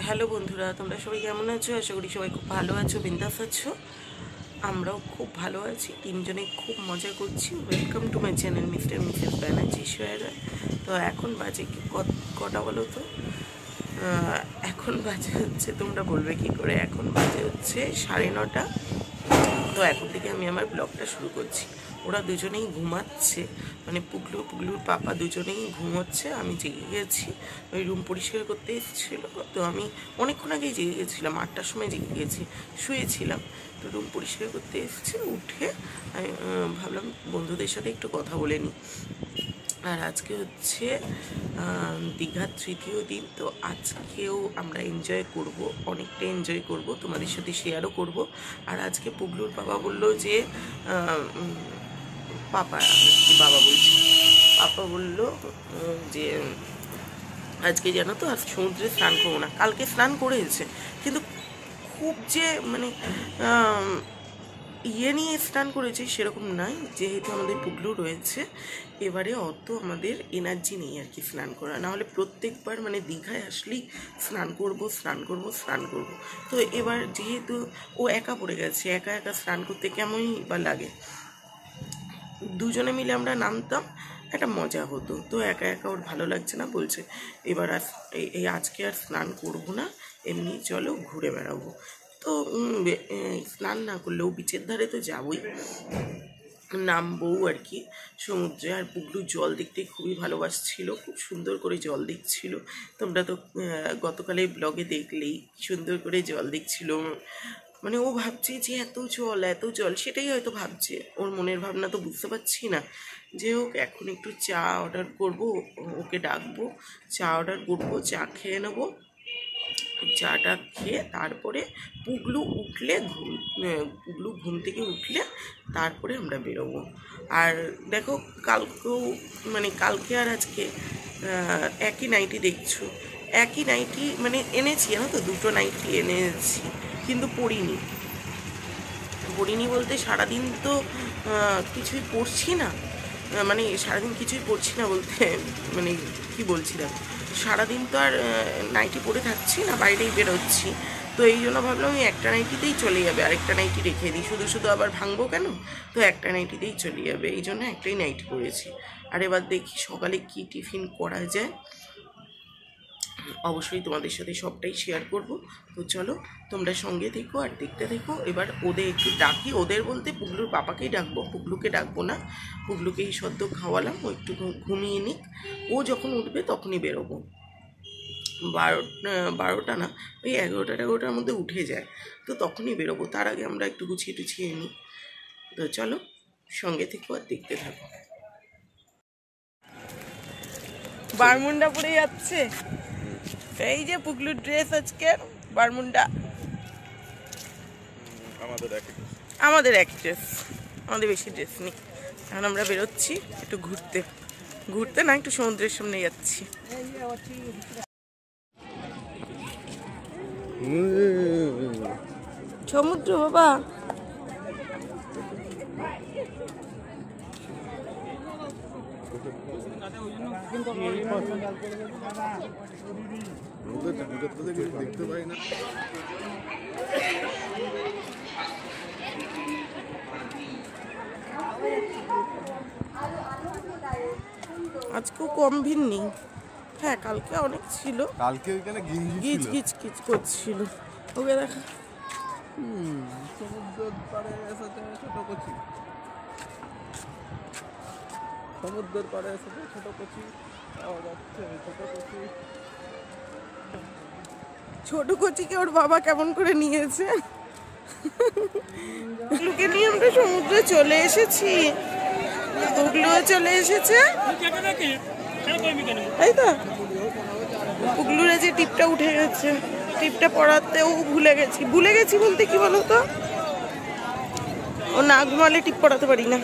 Hello বন্ধুরা, তোমরা সবাই কেমন আছো? আশা করি সবাই খুব ভালো আছো, বিন্দাস আছো। আমরাও খুব ভালো আছি, তিনজনে খুব মজা করছি। Welcome to my channel mister mrs Banerjee শেয়ারা। তো এখন বাজে কি কটা বলো তো? এখন বাজে হচ্ছে, তোমরা বলবে কি করে, এখন বাজে হচ্ছে 9:30। তো এখন থেকে আমি আমার ব্লগটা শুরু করছি। ওরা দুজনেই ঘুমাচ্ছে, মানে পুগলুর পাপা দুজনেই ঘুমোচ্ছে। আমি জেগে গেছি, ওই রুম পরিষ্কার করতে এসেছিলো। তো আমি অনেকক্ষণ আগেই জেগে গেছিলাম, 8টার সময় জেগে গেছি, শুয়েছিলাম। তো রুম পরিষ্কার করতে এসেছি, উঠে আমি ভাবলাম বন্ধুদের সাথে একটু কথা বলে নিই। আর আজকে হচ্ছে দীঘার 3য় দিন। তো আজকেও আমরা এনজয় করব, অনেকটা এনজয় করব, তোমাদের সাথে শেয়ারও করব। আর আজকে পুগলুর বাবা বললো যে পাপা বলছি, পাপা বললো যে আজকে জানো তো আজ সমুদ্রে স্নান করবো না। কালকে স্নান করেছে, কিন্তু খুব যে মানে ইয়ে নিয়ে স্নান করেছি সেরকম নয়, যেহেতু আমাদের পুগলু রয়েছে। এবারে অত আমাদের এনার্জি নেই আর কি স্নান করা, নাহলে প্রত্যেকবার মানে দীঘায় আসলেই স্নান করব। তো এবার যেহেতু ও একা পড়ে গেছে, একা একা স্নান করতে কেমনই বা লাগে। দুজনে মিলে আমরা নামতাম, একটা মজা হতো। তো একা একা ওর ভালো লাগছে না, বলছে এবার আর এই আজকে আর স্নান করব না, এমনি চলো ঘুরে বেড়াবো। তো স্নান না করলেও বিচের ধারে তো যাবই, নামবও আর কি সমুদ্রে। আর পুগলু জল দেখতে খুবই ভালোবাসছিল, খুব সুন্দর করে জল দেখছিল। তোমরা তো গতকালের ব্লগে দেখলেই সুন্দর করে জল দেখছিল। মানে ও ভাবছে যে এত জল, সেটাই হয়তো ভাবছে, ওর মনের ভাবনা তো বুঝতে পারছি না। যে হোক, এখন একটু চা অর্ডার করব, ওকে ডাকবো, চা অর্ডার করবো, চা খেয়ে নেবো। চাটা খেয়ে তারপরে পুগলু ঘুম থেকে উঠলে তারপরে আমরা বেরোবো। আর দেখো, কালকে আর আজকে একই নাইটি দেখছো, একই নাইটি মানে এনেছি, জানো তো, 2টো নাইটি এনেছি, কিন্তু পরিনি বলতে সারাদিন তো কিছুই পরছি না, মানে সারাদিন কিছুই পরছি না বলতে মানে কি বলছিলাম, সারাদিন তো আর নাইটি পরে থাকছি না, বাইরেই বেরোচ্ছি। তো এই জন্য ভাবলাম আমি একটা নাইটিতেই চলে যাবে, আরেকটা নাইটি রেখে দিই, শুধু আবার ভাঙবো কেন। তো একটা নাইটিতেই চলে যাবে, এই জন্য একটাই নাইটি পরেছি। আর এবার দেখি সকালে কি টিফিন করা যায়, অবশ্যই তোমাদের সাথে সবটাই শেয়ার করব। তো চলো তোমরা সঙ্গে থেকো আর দেখতে থেকো। এবার ওদের একটু ডাকি, ওদের বলতে পুগলুর পাপাকেই ডাকবো, পুগলুকে ডাকবো না। পুগলুকেই সদ্য খাওয়ালাম, ও একটু ঘুমিয়ে নিক, ও যখন উঠবে তখনই বেরোবো। 12টা না, ওই 11টার মধ্যে উঠে যায়, তো তখনই বেরোবো। তার আগে আমরা একটু গুছিয়ে নিই। তো চলো সঙ্গে থেকো আর দেখতে থাকো। বারমুন্ডা পরে যাচ্ছে, এই যে পুগলুর ড্রেস আজকে বারমুন্ডা, আমাদের এক ড্রেস, আমাদের বেশি ড্রেস নেই। এখন আমরা বেরোচ্ছি একটু ঘুরতে না, একটু সমুদ্রের সামনে যাচ্ছি। সমুদ্র বাবা, দেখতে পাই না। আজকেও কম ভিড় নেই। হ্যাঁ, কালকে অনেক ছিল, কালকে ওইখানে গিজ করছিল। ওকে দেখা সমুদ্রের পাড়ে এসেছে ছোট কচি পাওয়া যাচ্ছে। ছোট কচিকে ওর বাবা কেমন করে নিয়েছে। পুগলুকে নিয়ে আমরা সমুদ্রে চলে এসেছি, পুগলুও চলে এসেছে, তাই তো। পুগলুরে যে টিপটা উঠে গেছে, টিপটা পড়াতেও ভুলে গেছি বলতে কি বলতো, ও না ঘুমালে টিপ পড়াতে পারি না।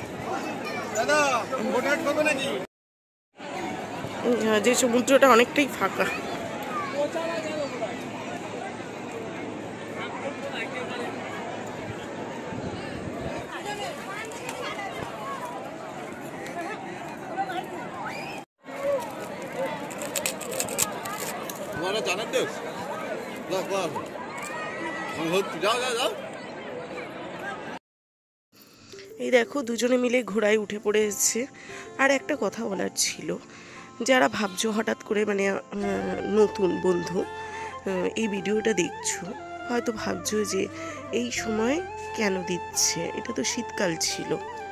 যে সমুদ্রটা অনেকটাই ফাঁকা। জানার দেশ যাও যাও যাও। এই দেখো দুজনে মিলে ঘোড়ায় উঠে পড়েছে। আর একটা কথা বলার ছিল, যারা ভাবছো হঠাৎ করে মানে নতুন বন্ধু এই ভিডিওটা দেখছো, হয়তো ভাবছো যে এই সময় কেন দিচ্ছে, এটা তো শীতকাল ছিল।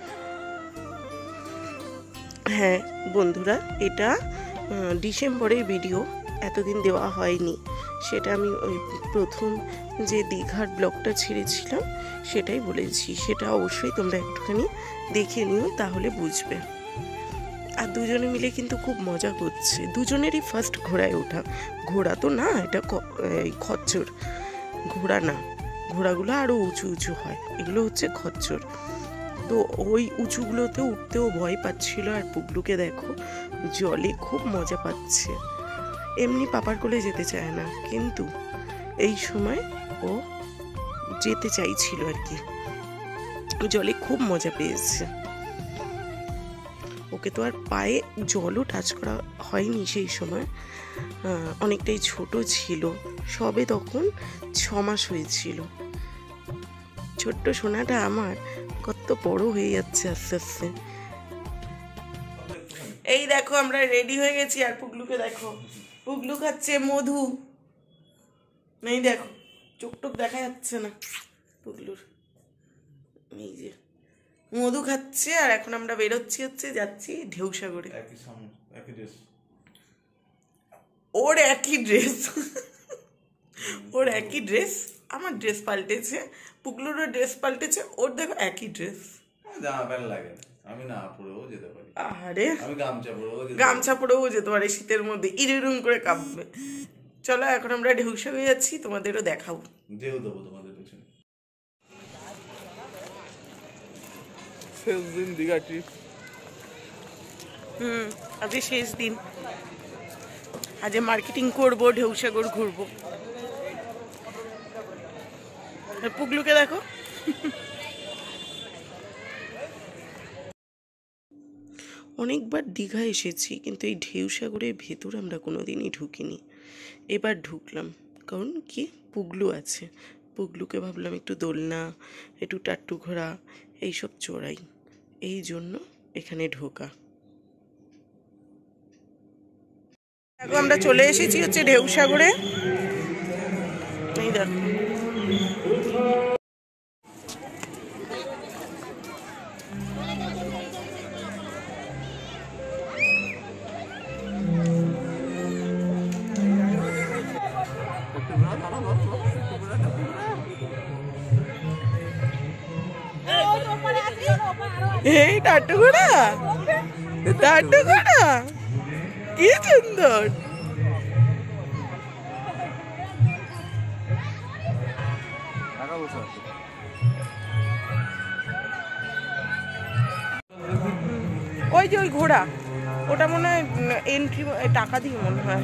হ্যাঁ বন্ধুরা, এটা ডিসেম্বরের ভিডিও, এতদিন দেওয়া হয়নি। সেটা আমি ওই প্রথম যে দীঘার ব্লগটা ছেড়েছিলাম সেটাই বলেছি, সেটা অবশ্যই তোমরা একটুখানি দেখে নিও, তাহলে বুঝবে। আর দুজনে মিলে কিন্তু খুব মজা করছে, দুজনেরই ফার্স্ট ঘোড়ায় ওঠা। ঘোড়া তো না, এটা খচ্চর, ঘোড়া না, ঘোড়াগুলো আরও উঁচু উঁচু হয়, এগুলো হচ্ছে খচ্চর। তো ওই উঁচুগুলোতে উঠতেও ভয় পাচ্ছিল। আর পুগলুকে দেখো জলে খুব মজা পাচ্ছে, এমনি পাপার কোলে যেতে চায় না, কিন্তু এই সময় ও যেতে চাইছিল আর কি, জলে খুব মজা পেয়েছে। ওকে তো আর পায়ে জলও টাচ করা হয়নি সেই সময়, অনেকটাই ছোট ছিল, সবে তখন 6 মাস হয়েছিল। ছোট্ট সোনাটা আমার কত বড় হয়ে যাচ্ছে আস্তে আস্তে। এই দেখো আমরা রেডি হয়ে গেছি, আর পুগলুকে দেখো, পুগলু খাচ্ছে মধু। এই দেখো চোখ টোক দেখা যাচ্ছে না পুগলুর, এই যে মধু খাচ্ছে। আর এখন আমরা বেরোচ্ছি, যাচ্ছি ঢেউসাগরে। ওর একই ড্রেস, ওর একই ড্রেস, আমার ড্রেস পাল্টেছে, পুগলুরও ড্রেস পাল্টেছে, ওর দেখো একই ড্রেস। জামা প্যান্ট লাগে না, আমি না পরেও যেতে পারি। আরে আমি গামছা পরেও যেতে পারে শীতের মধ্যে, ইরুম করে কাঁপবে। চলো এখন আমরা ঢেউসাগরে যাচ্ছি, তোমাদেরও দেখাবো। ঢেউ দেবো তোমাদের পেছনে। শেষ দিন দীঘা ট্রিপ। আজকে শেষ দিন, আজ মার্কেটিং করবো, ঢেউসাগর ঘুরবো। পুগলুকে দেখো, অনেকবার দীঘা এসেছি, কিন্তু এই ঢেউসাগরের ভেতর আমরা কোনোদিনই ঢুকিনি। এবার ঢুকলাম, কারণ কি পুগলু আছে, পুগলুকে ভাবলাম একটু দোলনা, একটু টাট্টু ঘোড়া এইসব চড়াই, এই জন্য এখানে ঢোকা। এখন আমরা চলে এসেছি হচ্ছে ঢেউসাগরে। এই দেখো এই টাট্টু ঘোড়া, টাট্টু ঘোড়া কি সুন্দর। ওই যে ওই ঘোড়া, ওটা মনে হয় এন্ট্রি টাকা দিয়ে মনে হয়।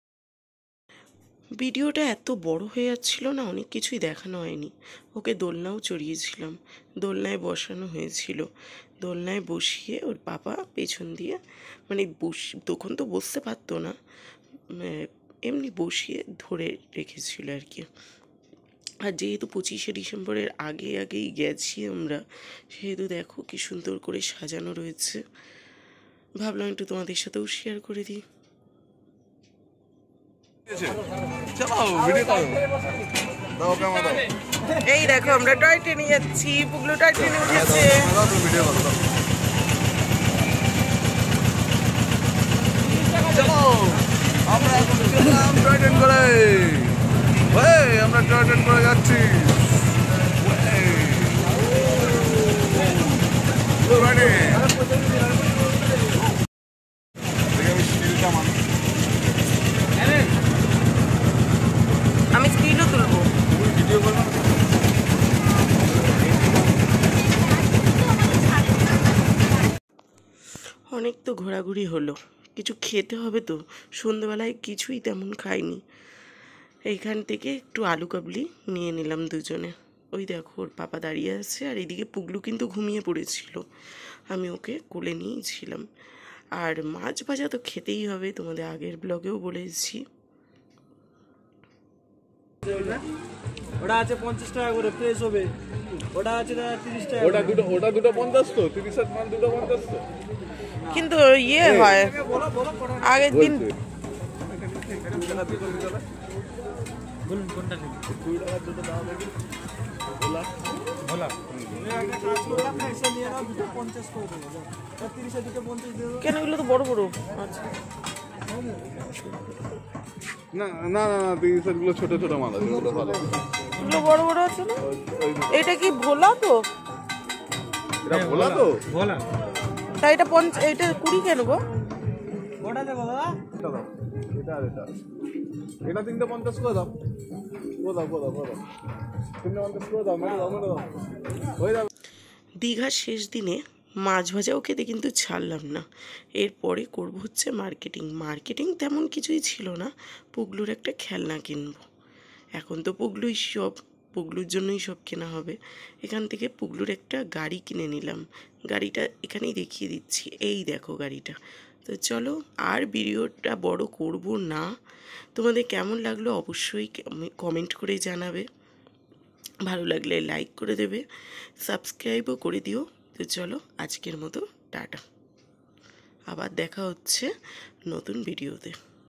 ভিডিওটা এত বড় হয়ে যাচ্ছিল না, অনেক কিছুই দেখানো হয়নি। ওকে দোলনাও চড়িয়েছিলাম, দোলনায় বসানো হয়েছিল, দোলনায় বসিয়ে ওর পাপা পেছন দিয়ে মানে তখন তো বসতে পারতো না, এমনি বসিয়ে ধরে রেখেছিল আর কি। আর যেহেতু 25শে ডিসেম্বরের আগেই গেছি আমরা, সেহেতু দেখো কি সুন্দর করে সাজানো রয়েছে, ভাবলাম একটু তোমাদের সাথেও শেয়ার করে দিই। এই দেখো আমরা টয় ট্রেনে যাচ্ছি, পুগলু টয় ট্রেনে উঠেছে। আমরা এখন টয় ট্রেন করে, আমরা টয় ট্রেন করে যাচ্ছি। আমি স্ক্রিনও তুলবো। অনেক তো ঘোরাঘুরি হলো, কিছু খেতে হবে তো, সন্ধ্যেবেলায় কিছুই তেমন খাইনি। এইখান থেকে একটু আলু কাবলি নিয়ে নিলাম দুজনে। ওই দেখো ওর পাপা দাঁড়িয়ে আছে, আর এদিকে পুগলু কিন্তু ঘুমিয়ে পড়েছিল, আমি ওকে কোলে নিয়েছিলাম। আর মাছ ভাজা তো খেতেই হবে, তোমাদের আগের ব্লগেও বলেছি। ওটা আছে 50 টাকা করে ফ্রেশ হবে, ওটা আছে 30 টাকা। ওটা দুটো 50 তো, 30-এর মাল দুটো 50 তো। কিন্তু ইয়ে হয় আগের দিন বলুন কোনটা নেবেন? ভোলা এসে নিয়ে নাও, দুটো 50 করে দেবো। 30-এর দুটো 50 দেবো। কেন এগুলো তো বড় বড় আচ্ছা না না না না, 30-এর গুলো ছোট ছোট মাল আছে, ওগুলো ভালো। এগুলো বড় বড় আছে না? এটা কি ভোলা তো? এটা ভোলা তো? ভোলা তাই এটা এটা 20 কেন গো? ওটা দেবো দাদা। এটা দাও, এটা আর এটা। এটা 350 করে দাও। তিনটে 50 করে দাও, মেরে দাও। হয়ে যাবে। দীঘার শেষ দিনে মাছ ভাজাও খেতে কিন্তু ছাড়লাম না। এরপরে করব হচ্ছে মার্কেটিং তেমন কিছুই ছিল না, পুগলুর একটা খেলনা কিনবো। এখন তো পুগলুর জন্যই সব কেনা হবে। এখান থেকে পুগলুর একটা গাড়ি কিনে নিলাম, গাড়িটা এখানেই দেখিয়ে দিচ্ছি, এই দেখো গাড়িটা। তো চলো আর ভিডিওটা বড় করব না, তোমাদের কেমন লাগলো অবশ্যই কমেন্ট করে জানাবে, ভালো লাগলে লাইক করে দেবে, সাবস্ক্রাইবও করে দিও। তো চলো আজকের মতো টাটা, আবার দেখা হচ্ছে নতুন ভিডিওতে।